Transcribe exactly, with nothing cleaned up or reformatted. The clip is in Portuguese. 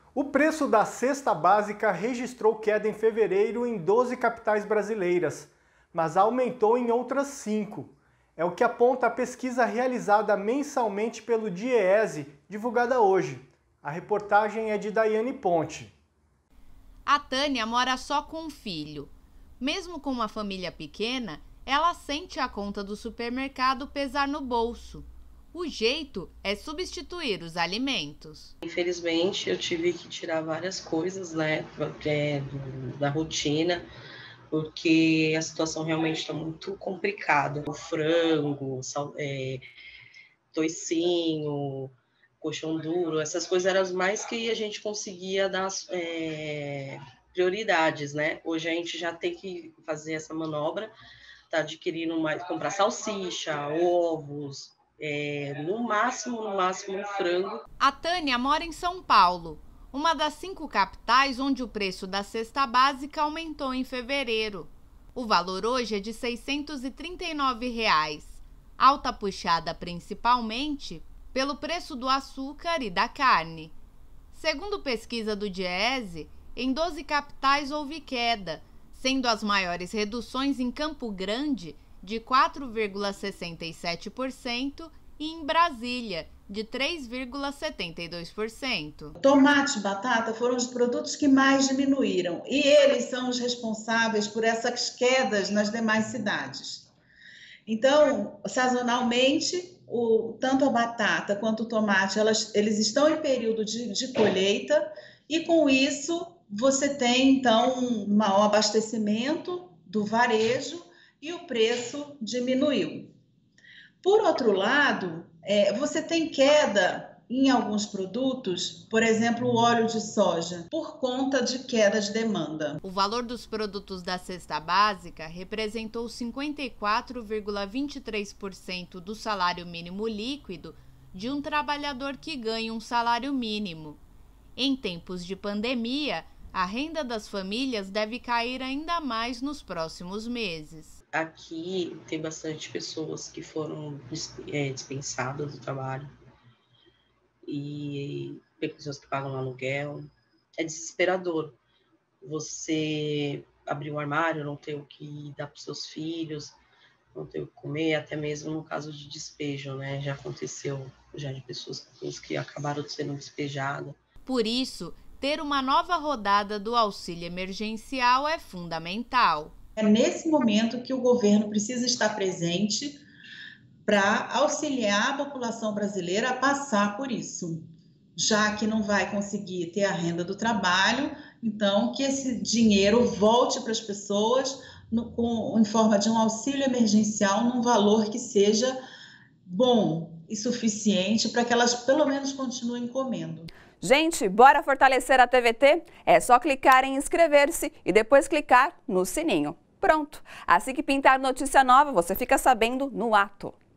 O preço da cesta básica registrou queda em fevereiro em doze capitais brasileiras, mas aumentou em outras cinco. É o que aponta a pesquisa realizada mensalmente pelo DIEESE, divulgada hoje. A reportagem é de Daiane Ponte. A Tânia mora só com um filho. Mesmo com uma família pequena, ela sente a conta do supermercado pesar no bolso. O jeito é substituir os alimentos. Infelizmente, eu tive que tirar várias coisas, né, é, da rotina, porque a situação realmente está muito complicada. O frango, sal, é, toicinho, colchão duro, essas coisas eram as mais que a gente conseguia dar é, prioridades, né? Hoje a gente já tem que fazer essa manobra, tá adquirindo mais, comprar salsicha, ovos, é, no máximo, no máximo um frango. A Tânia mora em São Paulo, uma das cinco capitais onde o preço da cesta básica aumentou em fevereiro. O valor hoje é de seiscentos e trinta e nove reais, alta puxada principalmente pelo preço do açúcar e da carne. Segundo pesquisa do DIEESE, em doze capitais houve queda, sendo as maiores reduções em Campo Grande, de quatro vírgula sessenta e sete por cento, e em Brasília, de três vírgula setenta e dois por cento. Tomate e batata foram os produtos que mais diminuíram, e eles são os responsáveis por essas quedas nas demais cidades. Então, sazonalmente, o, tanto a batata quanto o tomate, elas, eles estão em período de, de colheita, e com isso você tem, então, um maior abastecimento do varejo e o preço diminuiu. Por outro lado, é, você tem queda em alguns produtos, por exemplo, o óleo de soja, por conta de queda de demanda. O valor dos produtos da cesta básica representou cinquenta e quatro vírgula vinte e três por cento do salário mínimo líquido de um trabalhador que ganha um salário mínimo. Em tempos de pandemia, a renda das famílias deve cair ainda mais nos próximos meses. Aqui tem bastante pessoas que foram é, dispensadas do trabalho e tem pessoas que pagam aluguel. É desesperador você abrir um armário, não ter o que dar para os seus filhos, não ter o que comer, até mesmo no caso de despejo, né? Já aconteceu já de pessoas que acabaram sendo despejadas. Por isso, ter uma nova rodada do auxílio emergencial é fundamental. É nesse momento que o governo precisa estar presente para auxiliar a população brasileira a passar por isso. Já que não vai conseguir ter a renda do trabalho, então que esse dinheiro volte para as pessoas no, com, em forma de um auxílio emergencial num valor que seja bom e suficiente para que elas pelo menos continuem comendo. Gente, bora fortalecer a T V T? É só clicar em inscrever-se e depois clicar no sininho. Pronto! Assim que pintar notícia nova, você fica sabendo no ato.